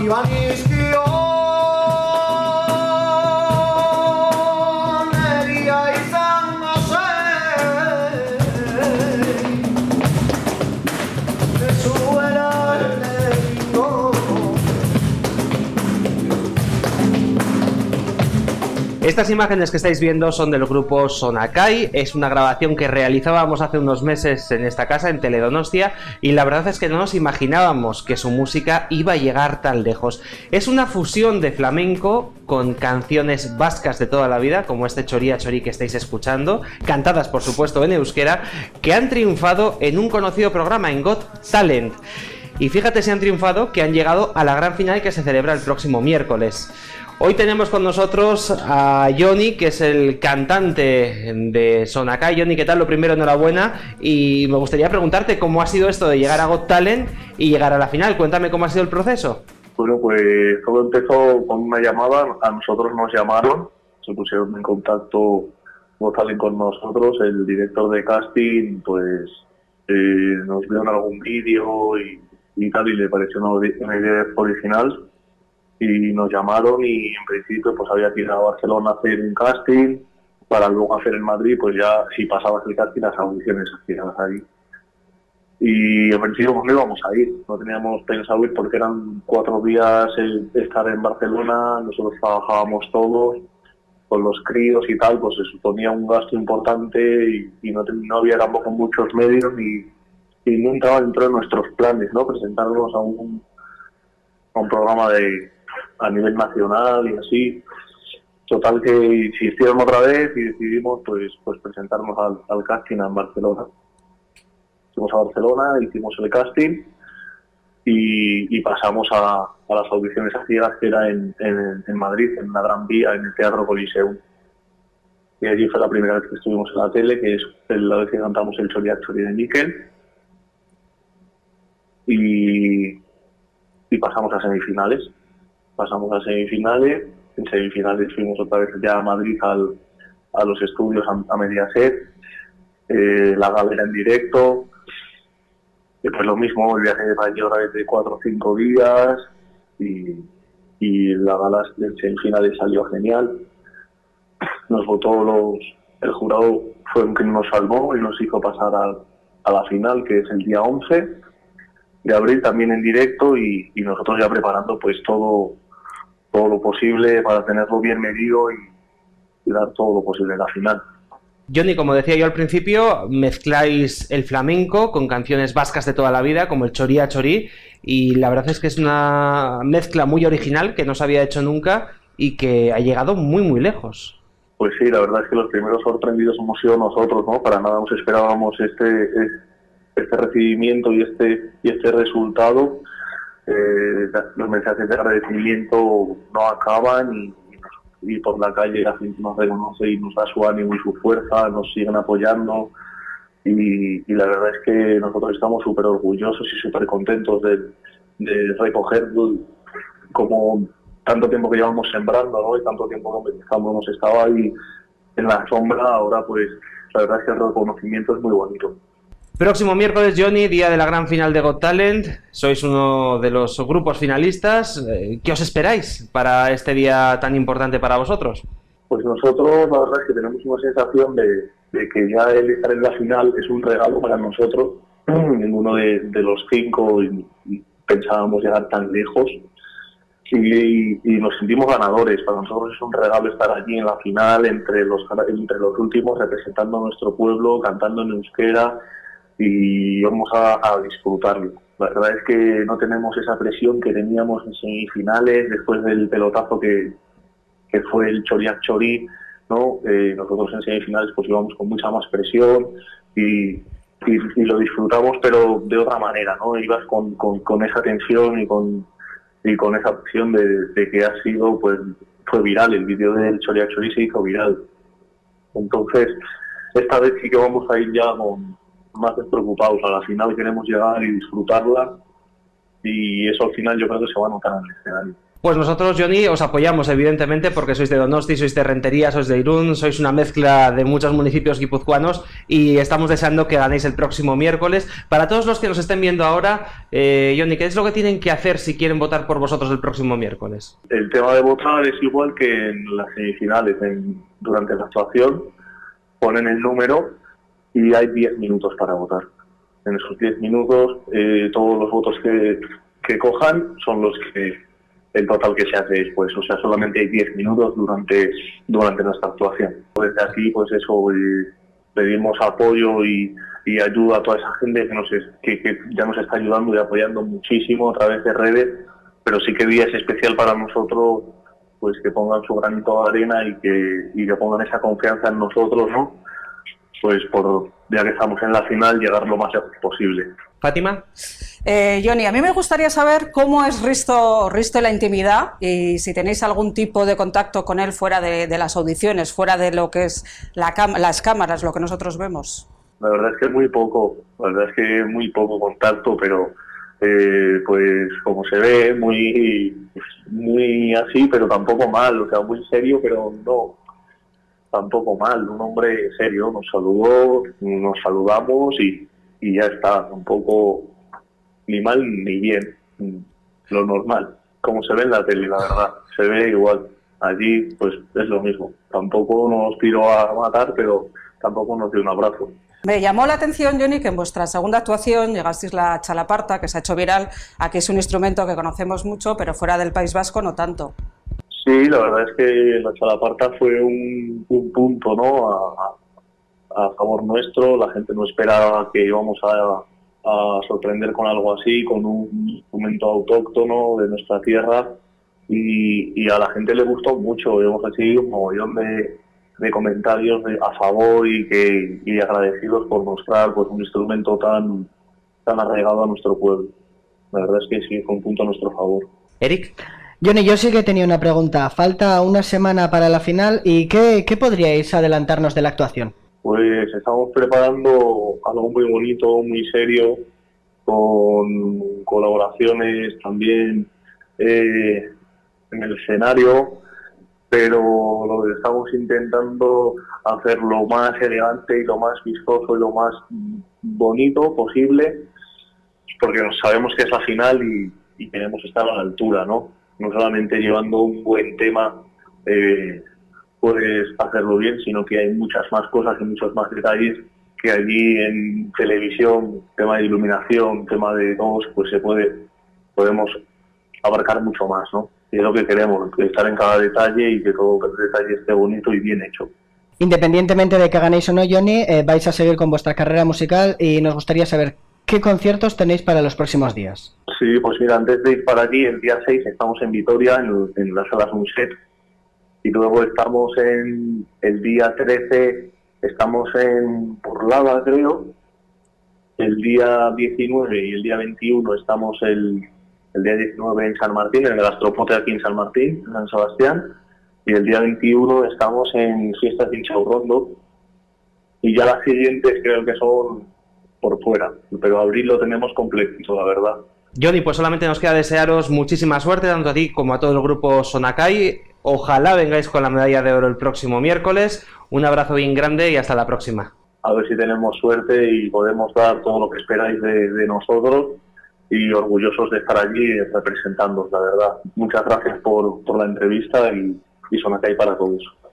Estas imágenes que estáis viendo son del grupo Sonakai. Es una grabación que realizábamos hace unos meses en esta casa, en Teledonostia, y la verdad es que no nos imaginábamos que su música iba a llegar tan lejos. Es una fusión de flamenco con canciones vascas de toda la vida, como este Choría Chorí que estáis escuchando, cantadas por supuesto en euskera, que han triunfado en un conocido programa, en Got Talent. Y fíjate si han triunfado, que han llegado a la gran final que se celebra el próximo miércoles. Hoy tenemos con nosotros a Johnny, que es el cantante de Sonakai. Johnny, ¿qué tal? Lo primero, enhorabuena. Y me gustaría preguntarte cómo ha sido esto de llegar a Got Talent y llegar a la final. Cuéntame cómo ha sido el proceso. Bueno, pues todo empezó con una llamada. A nosotros nos llamaron, se pusieron en contacto Got Talent con nosotros. El director de casting, pues nos vio en algún vídeo y tal, y le pareció una idea original. Y nos llamaron y en principio pues había que ir a Barcelona a hacer un casting para luego hacer en Madrid, pues ya si pasabas el casting las audiciones hacías ahí. Y en principio pues no íbamos a ir, no teníamos pensado ir porque eran 4 días estar en Barcelona, nosotros trabajábamos todos con los críos y tal, pues se suponía un gasto importante y no había tampoco muchos medios y no entraba dentro de nuestros planes, ¿no? Presentarnos a un programa a nivel nacional y así. Total que insistieron otra vez y decidimos pues presentarnos al casting en Barcelona. Fuimos a Barcelona, hicimos el casting y pasamos a las audiciones a ciegas, que era en Madrid, en la Gran Vía, en el Teatro Coliseum. Y allí fue la primera vez que estuvimos en la tele, que es la vez que cantamos el Choría Chorí de Miquel. Y pasamos a semifinales. En semifinales fuimos otra vez ya a Madrid a los estudios a Mediaset, la gala era en directo, pues lo mismo, el viaje de allí otra vez de 4 o 5 días y la gala de semifinales salió genial. Nos votó el jurado fue el que nos salvó y nos hizo pasar a la final, que es el día 11 de abril, también en directo, y nosotros ya preparando pues todo lo posible para tenerlo bien medido y dar todo lo posible en la final. Johnny, como decía yo al principio, mezcláis el flamenco con canciones vascas de toda la vida, como el Choría Chorí, y la verdad es que es una mezcla muy original que no se había hecho nunca y que ha llegado muy muy lejos. Pues sí, la verdad es que los primeros sorprendidos hemos sido nosotros, ¿no? Para nada nos esperábamos este recibimiento y este resultado. Los mensajes de agradecimiento no acaban y por la calle la gente nos reconoce y nos da su ánimo y su fuerza, nos siguen apoyando y la verdad es que nosotros estamos súper orgullosos y súper contentos de recoger como tanto tiempo que llevamos sembrando, ¿no? Y tanto tiempo que hemos estado ahí en la sombra. Ahora pues la verdad es que el reconocimiento es muy bonito. Próximo miércoles, Johnny, día de la gran final de Got Talent. Sois uno de los grupos finalistas. ¿Qué os esperáis para este día tan importante para vosotros? Pues nosotros, la verdad es que tenemos una sensación de que ya el estar en la final es un regalo para nosotros. Ninguno de los 5 pensábamos llegar tan lejos y nos sentimos ganadores. Para nosotros es un regalo estar allí en la final, entre los últimos, representando a nuestro pueblo, cantando en euskera, y vamos a disfrutarlo. La verdad es que no tenemos esa presión que teníamos en semifinales después del pelotazo que fue el Choría Chorí, ¿no? Nosotros en semifinales pues íbamos con mucha más presión y lo disfrutamos, pero de otra manera, ¿no? Ibas con esa tensión y con esa presión de que ha sido, pues fue viral, el vídeo del Choría Chorí se hizo viral. Entonces, esta vez sí que vamos a ir ya más despreocupados. A la final queremos llegar y disfrutarla y eso al final yo creo que se va a notar en el escenario. Pues nosotros, Johnny, os apoyamos evidentemente porque sois de Donosti, sois de Rentería, sois de Irún, sois una mezcla de muchos municipios guipuzcoanos y estamos deseando que ganéis el próximo miércoles. Para todos los que nos estén viendo ahora, Johnny, ¿qué es lo que tienen que hacer si quieren votar por vosotros el próximo miércoles? El tema de votar es igual que en las semifinales. Durante la actuación ponen el número y hay 10 minutos para votar. En esos 10 minutos todos los votos que cojan son los que el total que se hace después, o sea, solamente hay 10 minutos durante nuestra actuación. Desde aquí, pues eso, pedimos apoyo y ayuda a toda esa gente que ya nos está ayudando y apoyando muchísimo a través de redes, pero sí que día es especial para nosotros, pues que pongan su granito de arena y que pongan esa confianza en nosotros, ¿no? Pues ya que estamos en la final, llegar lo más lejos posible. Fátima. Johnny, a mí me gustaría saber cómo es Risto en la intimidad y si tenéis algún tipo de contacto con él fuera de las audiciones, fuera de lo que es las cámaras, lo que nosotros vemos. La verdad es que muy poco contacto, pero pues como se ve, muy así, pero tampoco mal, o sea, muy serio, pero no, tampoco mal, un hombre serio, nos saludó, nos saludamos y ya está, tampoco ni mal ni bien, lo normal, como se ve en la tele, la verdad, se ve igual. Allí pues es lo mismo, tampoco nos tiró a matar, pero tampoco nos dio un abrazo. Me llamó la atención, Johnny, que en vuestra segunda actuación llegasteis la chalaparta, que se ha hecho viral. Aquí es un instrumento que conocemos mucho, pero fuera del País Vasco no tanto. Sí, la verdad es que la chalaparta fue un punto, ¿no?, a favor nuestro. La gente no esperaba que íbamos a sorprender con algo así, con un instrumento autóctono de nuestra tierra, y a la gente le gustó mucho. Hemos recibido un montón de comentarios a favor y agradecidos por mostrar pues un instrumento tan arraigado a nuestro pueblo. La verdad es que sí, fue un punto a nuestro favor. Eric. Johnny, yo sí que tenía una pregunta. Falta una semana para la final y ¿qué podríais adelantarnos de la actuación? Pues estamos preparando algo muy bonito, muy serio, con colaboraciones también en el escenario, pero lo que estamos intentando hacer lo más elegante y lo más vistoso y lo más bonito posible, porque sabemos que es la final y queremos estar a la altura, ¿no? No solamente llevando un buen tema puedes hacerlo bien, sino que hay muchas más cosas y muchos más detalles que allí en televisión, tema de iluminación, tema de todos, pues podemos abarcar mucho más, ¿no? Y es lo que queremos, estar en cada detalle y que todo el detalle esté bonito y bien hecho. Independientemente de que ganéis o no, Johnny, vais a seguir con vuestra carrera musical y nos gustaría saber qué conciertos tenéis para los próximos días. Sí, pues mira, antes de ir para allí, el día 6 estamos en Vitoria, en la sala Sunset, y luego estamos el día 13, estamos en Porlada, creo, el día 19 y el día 21 estamos el día 19 en San Martín, en el Gastropote aquí en San Martín, en San Sebastián, y el día 21 estamos en Fiestas de Inchaurrondo, y ya las siguientes creo que son por fuera, pero abril lo tenemos completito, la verdad. Johnny, pues solamente nos queda desearos muchísima suerte, tanto a ti como a todo el grupo Sonakai. Ojalá vengáis con la medalla de oro el próximo miércoles. Un abrazo bien grande y hasta la próxima. A ver si tenemos suerte y podemos dar todo lo que esperáis de nosotros, y orgullosos de estar allí representándoos, la verdad. Muchas gracias por la entrevista y Sonakai para todos.